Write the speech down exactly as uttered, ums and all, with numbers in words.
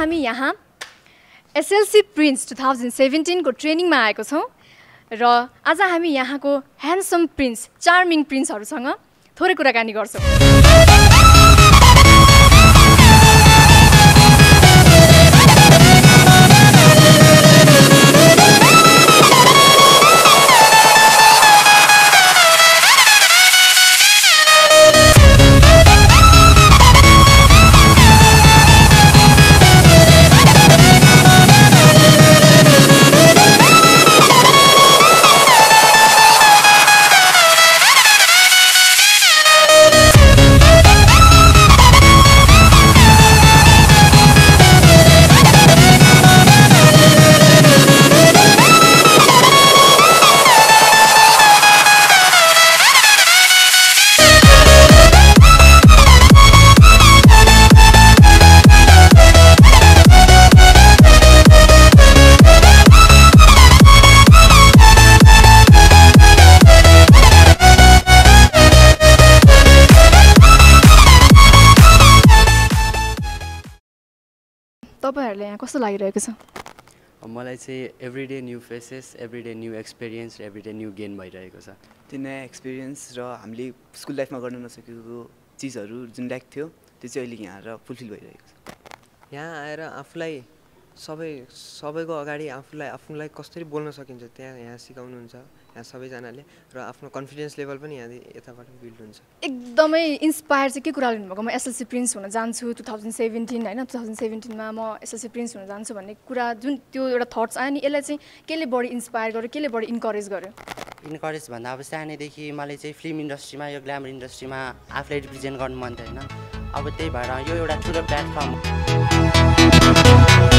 हामी यहाँ S L C Prince two thousand seventeen को ट्रेनिङमा आएको छौं र आज हामी यहाँको ह्यान्डसम प्रिन्स चार्मिङ प्रिन्सहरुसँग थोरै कुराकानी गर्छौं। तपाईहरुले यहाँ कस्तो लागिरहेको छ? मलाई चाहिँ everyday new faces, everyday new experience, everyday new gain भइरहेको छ। त्यो नयाँ एक्सपिरियन्स र हामीले स्कुल लाइफमा गर्न नसकेको चिजहरू जुन ल्याक थियो त्यो चाहिँ अहिले यहाँ आएर फुलफिल भइरहेको छ। यहाँ आएर आफूलाई सबै सबैको अगाडि आफूलाई आफूलाई कसरी बोल्न सकिन्छ त्यहाँ यहाँ सिकाउनुहुन्छ यहाँ सबैजनाले र आफ्नो कन्फिडेन्स लेभल पनि यहाँ यताबाट बिल्ड हुन्छ। एकदमै इन्स्पायर चाहिँ के कुरा लिनुभएको? म S L C Prince हुन जान्छु two thousand seventeen हैन two thousand seventeen मा म S L C Prince हुन जान्छु भन्ने कुरा जुन त्यो एउटा थट्स आयो नि यसलाई चाहिँ केले बढी इन्स्पायर गर्यो, केले बढी इन्करेज गर्यो? इन्करेज भन्दा अब सानैदेखि मलाई चाहिँ फिल्म इन्डस्ट्रीमा यो ग्ल्यामर इन्डस्ट्रीमा आफूलाई रिप्रेजेन्ट गर्नु मन थियो हैन। अब त्यही भएर यो एउटा ठुलो प्लेटफर्म